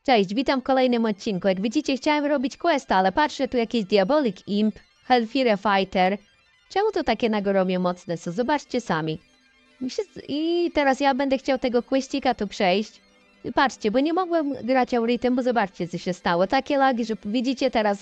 Cześć, witam w kolejnym odcinku. Jak widzicie, chciałem robić questa, ale patrzę, tu jakiś Diabolik Imp, Hellfire Fighter. Czemu to takie nagorowie mocne są? Zobaczcie sami. I teraz ja będę chciał tego questika tu przejść. I patrzcie, bo nie mogłem grać Auritem, bo zobaczcie, co się stało. Takie lagi, że widzicie teraz,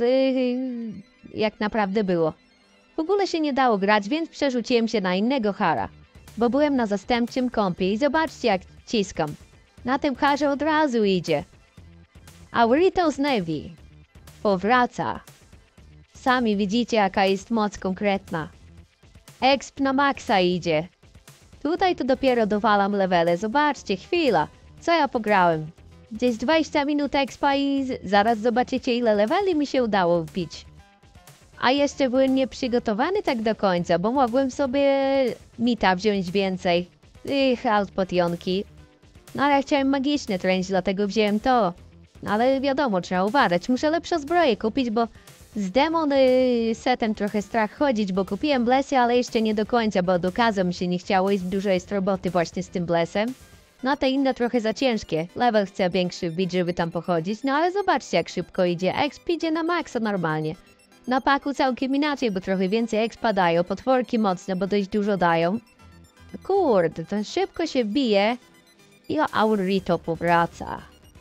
jak naprawdę było. W ogóle się nie dało grać, więc przerzuciłem się na innego Hara. Bo byłem na zastępczym kompie i zobaczcie, jak ciskam. Na tym Harze od razu idzie. Aurito z Navy powraca. Sami widzicie, jaka jest moc konkretna. Exp na maksa idzie. Tutaj to dopiero dowalam levele. Zobaczcie, chwila. Co ja pograłem? Gdzieś 20 minut expa i zaraz zobaczycie, ile leveli mi się udało wbić. A jeszcze byłem nieprzygotowany tak do końca, bo mogłem sobie mita wziąć więcej. Alt potionki. No ale ja chciałem magiczny trench, dlatego wziąłem to. Ale wiadomo, trzeba uważać. Muszę lepsze zbroje kupić, bo z demon setem trochę strach chodzić, bo kupiłem blesy, ale jeszcze nie do końca, bo do kaza mi się nie chciało i dużo jest roboty właśnie z tym blesem. No te inne trochę za ciężkie. Level chcę większy wbić, żeby tam pochodzić, no ale zobaczcie, jak szybko idzie. Exp idzie na maksa normalnie. Na paku całkiem inaczej, bo trochę więcej expa dają. Potworki mocne, bo dość dużo dają. Kurde, to szybko się bije i Aurito powraca.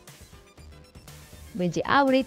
Będzie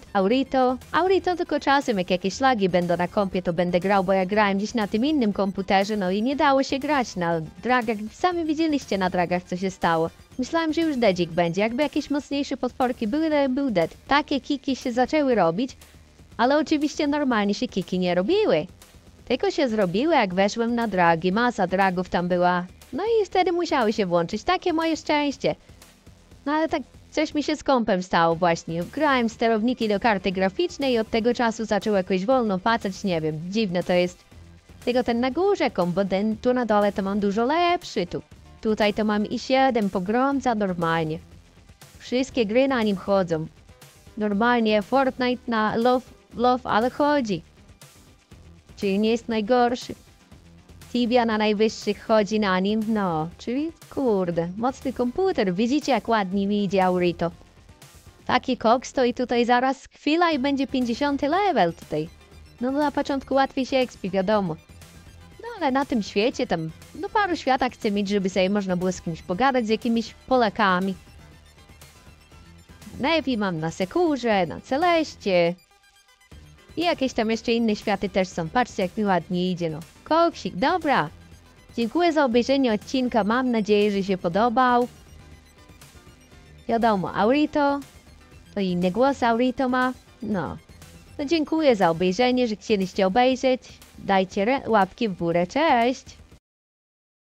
Aurito tylko czasem, jak jakieś lagi będą na kompie, to będę grał, bo ja grałem gdzieś na tym innym komputerze, no i nie dało się grać na dragach. Sami widzieliście na dragach, co się stało. Myślałem, że już dedzik będzie, jakby jakieś mocniejsze potworki były, to był dead. Takie kiki się zaczęły robić, ale oczywiście normalnie się kiki nie robiły. Tylko się zrobiły, jak weszłem na dragi, masa dragów tam była. No i wtedy musiały się włączyć, takie moje szczęście. No ale tak coś mi się z kompem stało właśnie. Grałem sterowniki do karty graficznej i od tego czasu zaczął jakoś wolno pacać, nie wiem, dziwne to jest. Tylko ten na górze komp, bo ten tu na dole to mam dużo lepszy tu. Tutaj to mam i7 pogromca normalnie. Wszystkie gry na nim chodzą. Normalnie Fortnite na love, ale chodzi. Czyli nie jest najgorszy. Tibia na najwyższych chodzi na nim, no, czyli kurde, mocny komputer, widzicie jak ładnie mi idzie Aurito. Taki koks to i tutaj zaraz chwila i będzie 50 level tutaj. No na początku łatwiej się expi, wiadomo. No ale na tym świecie tam, no paru światach chcę mieć, żeby sobie można było z kimś pogadać, z jakimiś Polakami. Navy mam na Sekurze, na Celeście. I jakieś tam jeszcze inne światy też są, patrzcie jak mi ładnie idzie, no. Koksik, dobra. Dziękuję za obejrzenie odcinka. Mam nadzieję, że się podobał. Wiadomo, Aurito. To inny głos Aurito ma. No. No dziękuję za obejrzenie, że chcieliście obejrzeć. Dajcie łapki w górę. Cześć!